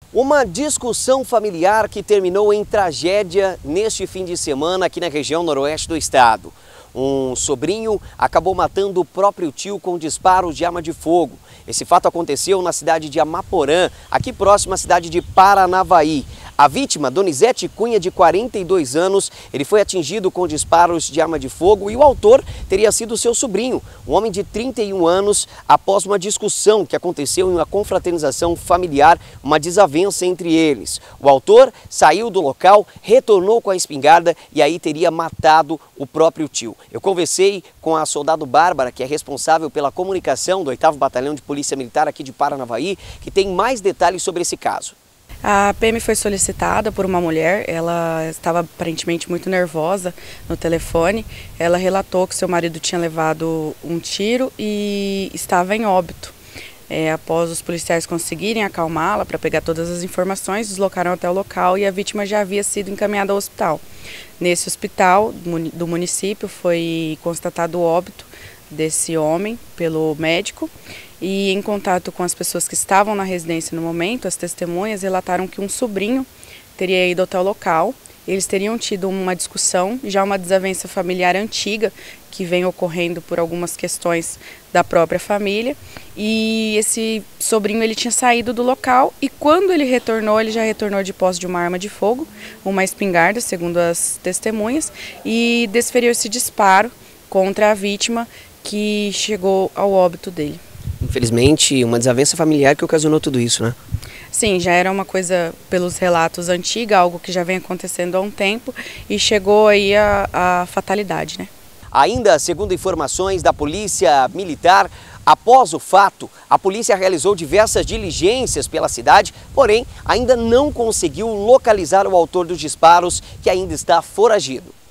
Uma discussão familiar que terminou em tragédia neste fim de semana aqui na região noroeste do estado. Um sobrinho acabou matando o próprio tio com disparos de arma de fogo. Esse fato aconteceu na cidade de Amaporã, aqui próximo à cidade de Paranavaí. A vítima, Donizete Cunha, de 42 anos, ele foi atingido com disparos de arma de fogo e o autor teria sido seu sobrinho, um homem de 31 anos, após uma discussão que aconteceu em uma confraternização familiar, uma desavença entre eles. O autor saiu do local, retornou com a espingarda e aí teria matado o próprio tio. Eu conversei com a soldado Bárbara, que é responsável pela comunicação do 8º Batalhão de Polícia Militar aqui de Paranavaí, que tem mais detalhes sobre esse caso. A PM foi solicitada por uma mulher, ela estava aparentemente muito nervosa no telefone. Ela relatou que seu marido tinha levado um tiro e estava em óbito. Após os policiais conseguirem acalmá-la para pegar todas as informações, deslocaram até o local e a vítima já havia sido encaminhada ao hospital. Nesse hospital do município foi constatado o óbito desse homem pelo médico. E em contato com as pessoas que estavam na residência no momento, as testemunhas relataram que um sobrinho teria ido até o local. Eles teriam tido uma discussão, já uma desavença familiar antiga, que vem ocorrendo por algumas questões da própria família. E esse sobrinho ele tinha saído do local e quando ele já retornou de posse de uma arma de fogo, uma espingarda, segundo as testemunhas, e desferiu esse disparo contra a vítima que chegou ao óbito dele. Infelizmente, uma desavença familiar que ocasionou tudo isso, né? Sim, já era uma coisa, pelos relatos, antiga, algo que já vem acontecendo há um tempo e chegou aí a fatalidade, né? Ainda segundo informações da Polícia Militar, após o fato, a polícia realizou diversas diligências pela cidade, porém ainda não conseguiu localizar o autor dos disparos, que ainda está foragido.